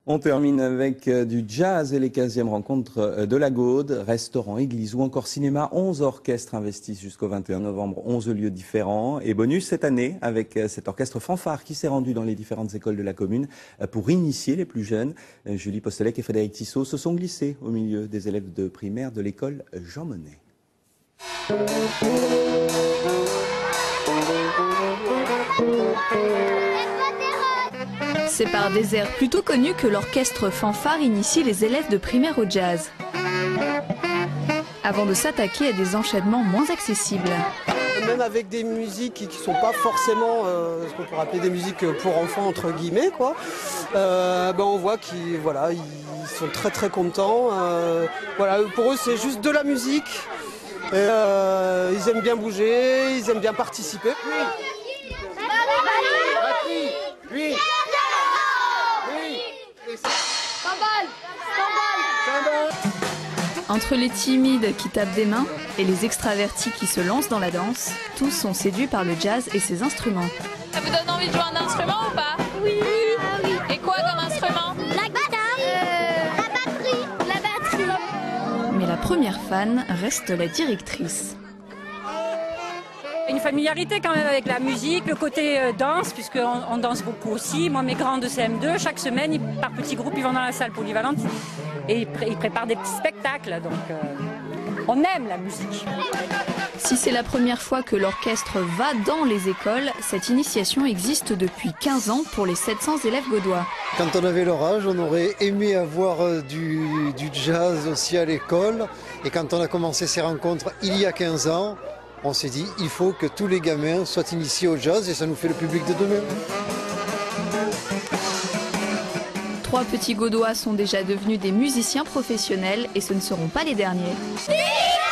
On termine avec du jazz et les 15e rencontres de la Gaude, restaurant, église ou encore cinéma. 11 orchestres investissent jusqu'au 21 novembre, 11 lieux différents. Et bonus cette année avec cet orchestre fanfare qui s'est rendu dans les différentes écoles de la commune pour initier les plus jeunes. Julie Postelec et Frédéric Tissot se sont glissés au milieu des élèves de primaire de l'école Jean Monnet. C'est par des airs plutôt connus que l'orchestre fanfare initie les élèves de primaire au jazz, avant de s'attaquer à des enchaînements moins accessibles. Même avec des musiques qui ne sont pas forcément ce qu'on pourrait appeler des musiques pour enfants entre guillemets, quoi. On voit qu'ils ils sont très très contents. Pour eux c'est juste de la musique. Ils aiment bien bouger, ils aiment bien participer. Entre les timides qui tapent des mains et les extravertis qui se lancent dans la danse, tous sont séduits par le jazz et ses instruments. Ça vous donne envie de jouer un instrument ou pas? Oui. Ah oui. Et quoi comme instrument? La guitare, la batterie. Mais la première fan reste la directrice. Une familiarité quand même avec la musique, le côté danse, puisqu'on danse beaucoup aussi. Moi, mes grands de CM2, chaque semaine, par petits groupes, ils vont dans la salle polyvalente et ils préparent des petits spectacles. Donc, on aime la musique. Si c'est la première fois que l'orchestre va dans les écoles, cette initiation existe depuis 15 ans pour les 700 élèves gaudois. Quand on avait leur âge, on aurait aimé avoir du jazz aussi à l'école. Et quand on a commencé ces rencontres il y a 15 ans, on s'est dit il faut que tous les gamins soient initiés au jazz et ça nous fait le public de demain. 3 petits Gaudois sont déjà devenus des musiciens professionnels et ce ne seront pas les derniers.